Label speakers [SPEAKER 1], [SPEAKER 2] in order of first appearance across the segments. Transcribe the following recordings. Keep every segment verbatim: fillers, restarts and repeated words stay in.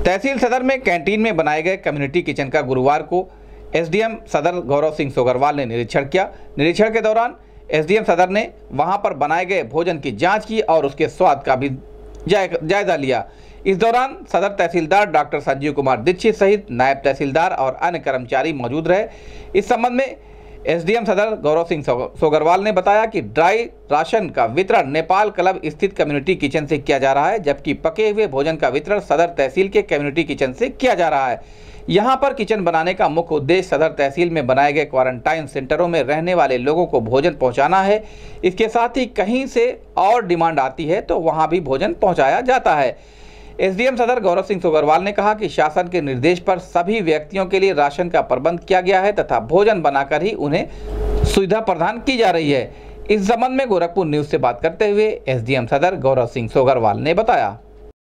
[SPEAKER 1] तहसील सदर में कैंटीन में बनाए गए कम्युनिटी किचन का गुरुवार को एसडीएम सदर गौरव सिंह सोगरवाल ने निरीक्षण किया। निरीक्षण के दौरान एसडीएम सदर ने वहां पर बनाए गए भोजन की जांच की और उसके स्वाद का भी जायजा लिया। इस दौरान सदर तहसीलदार डॉक्टर संजीव कुमार दीक्षित सहित नायब तहसीलदार और अन्य कर्मचारी मौजूद रहे। इस संबंध में एसडीएम सदर गौरव सिंह सोगरवाल ने बताया कि ड्राई राशन का वितरण नेपाल क्लब स्थित कम्युनिटी किचन से किया जा रहा है, जबकि पके हुए भोजन का वितरण सदर तहसील के कम्युनिटी किचन से किया जा रहा है। यहां पर किचन बनाने का मुख्य उद्देश्य सदर तहसील में बनाए गए क्वारंटाइन सेंटरों में रहने वाले लोगों को भोजन पहुंचाना है। इसके साथ ही कहीं से और डिमांड आती है तो वहां भी भोजन पहुंचाया जाता है। एसडीएम सदर गौरव सिंह सोगरवाल ने कहा कि शासन के निर्देश पर सभी व्यक्तियों के लिए राशन का प्रबंध किया गया है तथा भोजन बनाकर ही उन्हें सुविधा प्रदान की जा रही है। इस संबंध में गोरखपुर न्यूज से बात करते हुए एसडीएम सदर गौरव सिंह सोगरवाल ने बताया।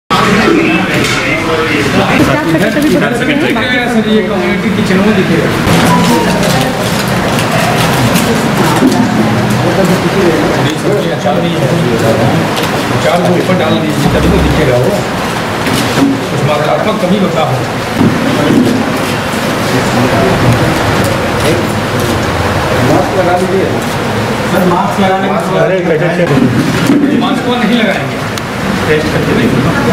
[SPEAKER 2] चार को ऊपर डाल दीजिए तभी तो दिखेगा वो, कुछ मात्रात्मक कमी बताओ। मास्क लगा लीजिए सर, मास्क लगाने का मास्क को नहीं लगाएंगे, टेस्ट करके नहीं।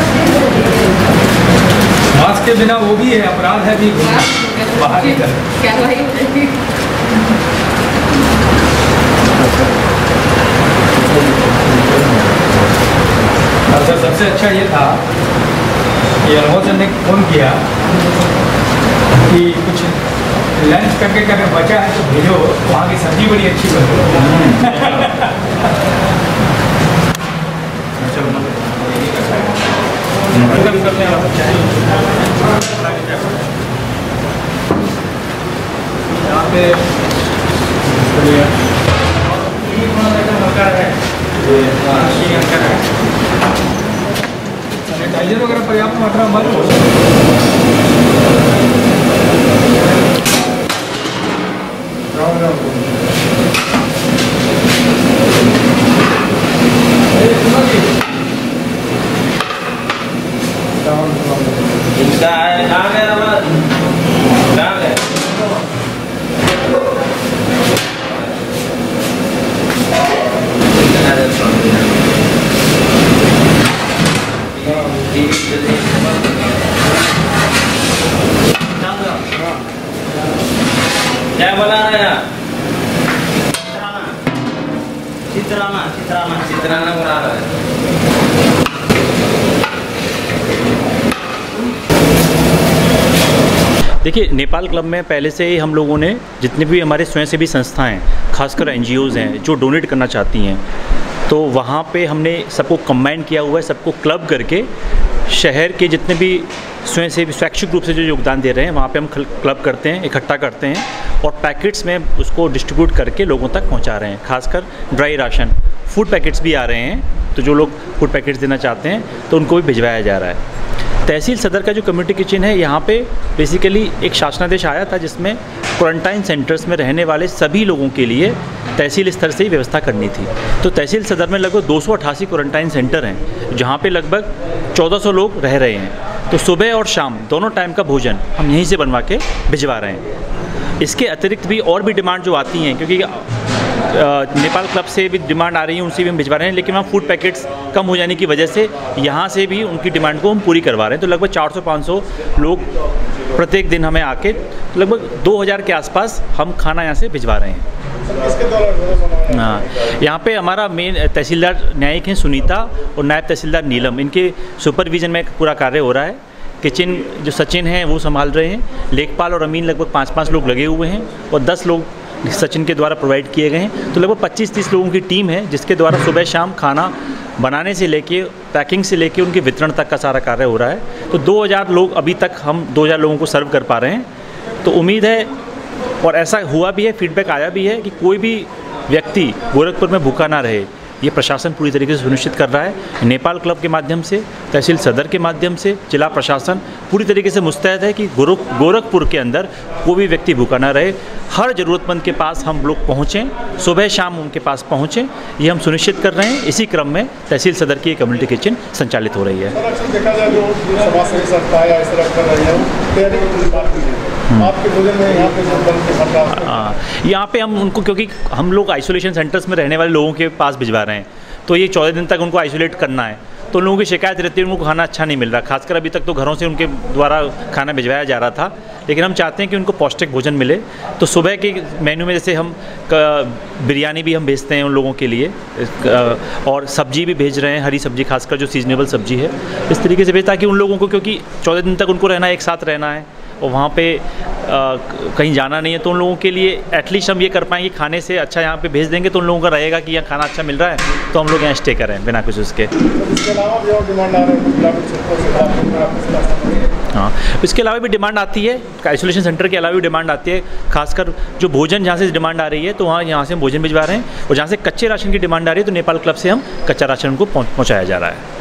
[SPEAKER 2] मास्क के बिना वो भी है, अपराध है भी बाहर निकल क्या सर। सबसे अच्छा ये था कि अनुभव सर ने फ़ोन किया कि कुछ लंच करके अगर बचा है तो भेजो, वहाँ की सब्जी बड़ी अच्छी बनी। यहाँ पे सैनिटाइजर वगैरह पर्याप्त मात्रा में बंद हो क्या बोला है यार? चित्राना चित्राना चित्राना बोला रहा है।
[SPEAKER 3] देखिए, नेपाल क्लब में पहले से ही हम लोगों ने जितने भी हमारे स्वयंसेवी संस्थाएं, खासकर एनजीओज़ हैं जो डोनेट करना चाहती हैं, तो वहाँ पे हमने सबको कंबाइन किया हुआ है। सबको क्लब करके शहर के जितने भी स्वयंसेवी स्वैच्छिक रूप से जो योगदान दे रहे हैं वहाँ पे हम क्लब करते हैं, इकट्ठा करते हैं और पैकेट्स में उसको डिस्ट्रीब्यूट करके लोगों तक पहुँचा रहे हैं। खासकर ड्राई राशन, फूड पैकेट्स भी आ रहे हैं, तो जो लोग फूड पैकेट्स देना चाहते हैं तो उनको भी भिजवाया जा रहा है। तहसील सदर का जो कम्युनिटी किचन है, यहाँ पे बेसिकली एक शासनादेश आया था जिसमें क्वारंटाइन सेंटर्स में रहने वाले सभी लोगों के लिए तहसील स्तर से ही व्यवस्था करनी थी। तो तहसील सदर में लगभग दो सौ अट्ठासी क्वारंटाइन सेंटर हैं जहाँ पे लगभग चौदह सौ लोग रह रहे हैं। तो सुबह और शाम दोनों टाइम का भोजन हम यहीं से बनवा के भिजवा रहे हैं। इसके अतिरिक्त भी और भी डिमांड जो आती हैं, क्योंकि नेपाल क्लब से भी डिमांड आ रही है, उनसे भी हम भिजवा रहे हैं, लेकिन वहाँ फूड पैकेट्स कम हो जाने की वजह से यहाँ से भी उनकी डिमांड को हम पूरी करवा रहे हैं। तो लगभग चार सौ पाँच सौ लोग प्रत्येक दिन हमें आके लगभग दो हज़ार के आसपास हम खाना यहाँ से भिजवा रहे हैं। हाँ, यहाँ पे हमारा मेन तहसीलदार न्यायिक हैं सुनीता और नायब तहसीलदार नीलम, इनके सुपरविजन में पूरा कार्य हो रहा है। किचन जो सचिन हैं वो संभाल रहे हैं, लेखपाल और अमीन लगभग पाँच पाँच लोग लगे हुए हैं और दस लोग सचिन के द्वारा प्रोवाइड किए गए हैं। तो लगभग पच्चीस तीस लोगों की टीम है जिसके द्वारा सुबह शाम खाना बनाने से लेके पैकिंग से लेके उनके वितरण तक का सारा कार्य हो रहा है। तो दो हज़ार लोग अभी तक हम दो हज़ार लोगों को सर्व कर पा रहे हैं। तो उम्मीद है, और ऐसा हुआ भी है, फीडबैक आया भी है कि कोई भी व्यक्ति गोरखपुर में भूखा ना रहे। ये प्रशासन पूरी तरीके से सुनिश्चित कर रहा है। नेपाल क्लब के माध्यम से, तहसील सदर के माध्यम से जिला प्रशासन पूरी तरीके से मुस्तैद है कि गोरख गोरखपुर के अंदर कोई भी व्यक्ति भूखा ना रहे। हर ज़रूरतमंद के पास हम लोग पहुँचें, सुबह शाम उनके पास पहुँचें, ये हम सुनिश्चित कर रहे हैं। इसी क्रम में तहसील सदर की कम्युनिटी किचन संचालित हो रही है।
[SPEAKER 4] आपके भोजन में यहाँ पे जो बनते हैं
[SPEAKER 3] हाँ, यहाँ पे हम उनको, क्योंकि हम लोग आइसोलेशन सेंटर्स में रहने वाले लोगों के पास भिजवा रहे हैं, तो ये चौदह दिन तक उनको आइसोलेट करना है, तो लोगों की शिकायत रहती है उनको खाना अच्छा नहीं मिल रहा। खासकर अभी तक तो घरों से उनके द्वारा खाना भिजवाया जा रहा था, लेकिन हम चाहते हैं कि उनको पौष्टिक भोजन मिले। तो सुबह के मेन्यू में जैसे हम बिरयानी भी हम भेजते हैं उन लोगों के लिए, और सब्जी भी भेज रहे हैं, हरी सब्जी, खासकर जो सीजनेबल सब्जी है, इस तरीके से भेज, ताकि उन लोगों को, क्योंकि चौदह दिन तक उनको रहना है, एक साथ रहना है और वहाँ पे आ, कहीं जाना नहीं है, तो उन लोगों के लिए एटलीस्ट हम ये कर पाएंगे, खाने से अच्छा यहाँ पे भेज देंगे तो उन लोगों का रहेगा कि यहाँ खाना अच्छा मिल रहा है, तो हम लोग यहाँ स्टे करें बिना कुछ उसके।
[SPEAKER 4] इसके अलावा भी और डिमांड आ रहे हैं?
[SPEAKER 3] हाँ, इसके अलावा भी डिमांड आती है, आइसोलेशन सेंटर के अलावा भी डिमांड आती है। खासकर जो भोजन जहाँ से डिमांड आ रही है, तो वहाँ यहाँ से हम भोजन भिजवा रहे हैं, और जहाँ से कच्चे राशन की डिमांड आ रही है, तो नेपाल क्लब से हम कच्चा राशन उनको पहुँचाया जा रहा है।